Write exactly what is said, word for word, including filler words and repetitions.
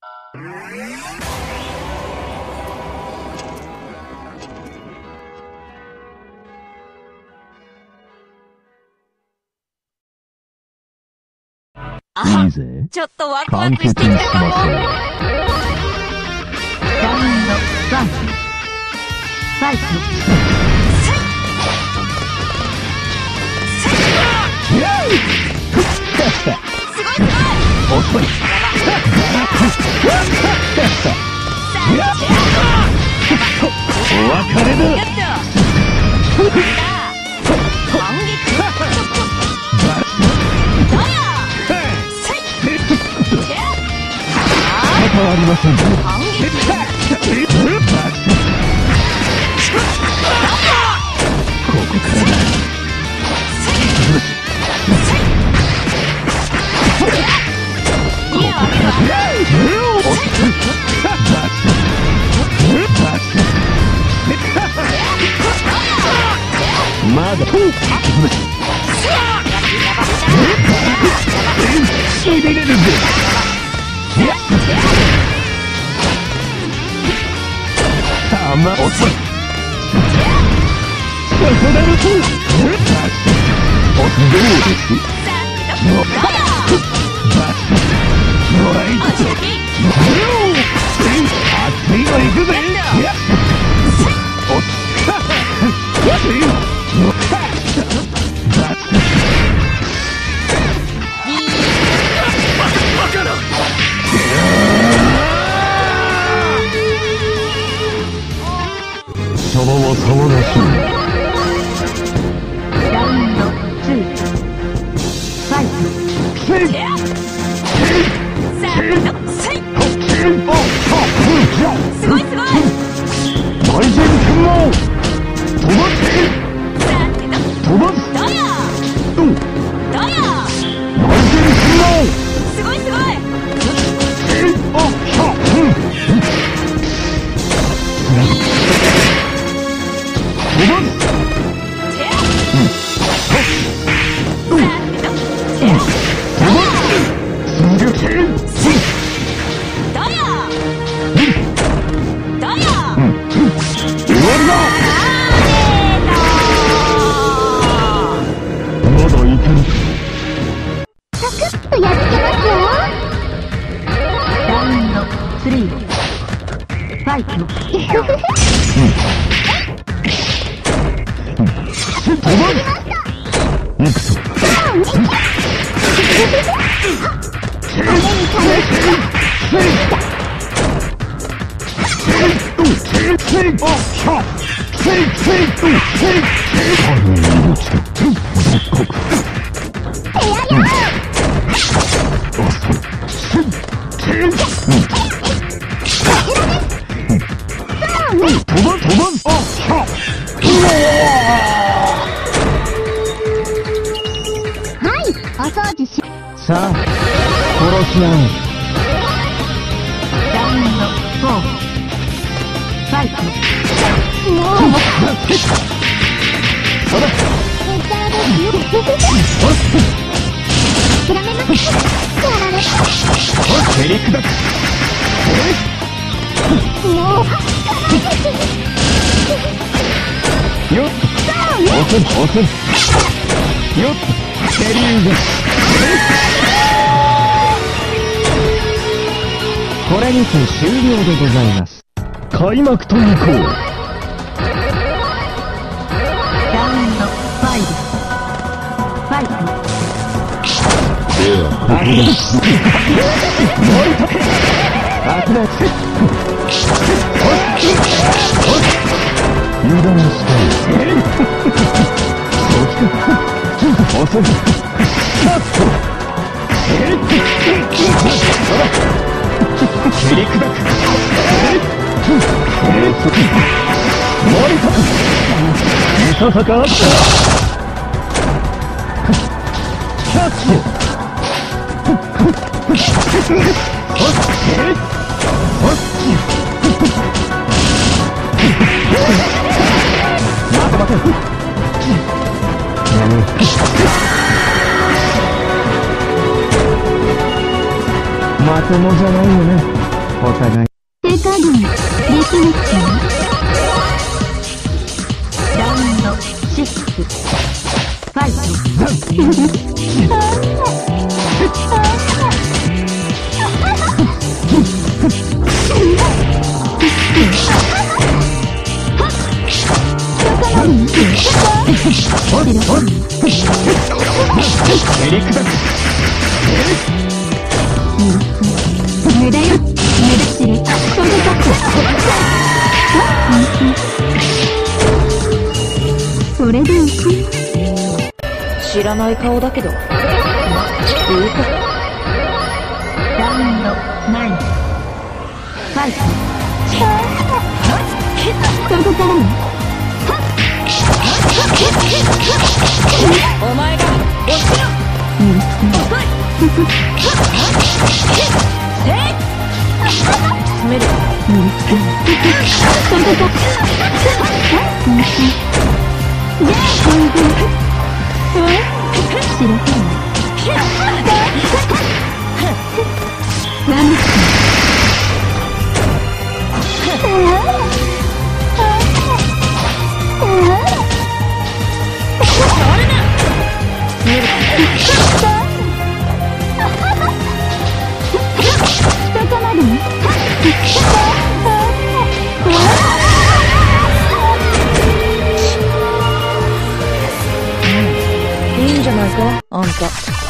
いいぜ。 ちょっとワクワクしてきたかも。ラウンドワン。ファイト。すごいすごい。 遅い。お別れだ。 反撃。 変わりません。 反撃。 ここからだ。まだしびれるぜ。たま遅い。そこだろと。おどうですもらいつ熱いの行くぜ。おっ熱いバカだ。そのまま騒がしい。 ラウンドツー。ファイト。せい。さあ、せい。すごいすごい。 大臣君も飛ばせ。飛ばす。 どや。 どう。 どや。 大臣君もすごいすごい。 せい。あ、は、うん。飛ばす。さあ、殺し合う。 ラウンドフォー。ファイト。もうそれ諦めます。やられた。 セリクだ。 もうよっ押せ押せよっセリウム。これにて終了でございます。開幕といこう。 ラウンドファイブ。ファイト。 ではここです燃えたけ熱々油断したい。そっちか遅い。カット。切り砕く。燃えたくいささかあった。キャッチ。待て待て。まともじゃないよね。 お互い。 手加減できなくても。ラウンドシックス。ファイト。 エリクだ。 無駄よ。目立ちる。そのそれでいい。 知らない顔だけど。ま、いいか。 ラウンドナイン。ファイト。そこからね。 お前が落ちろ。詰める。いいんじゃないか、あんた。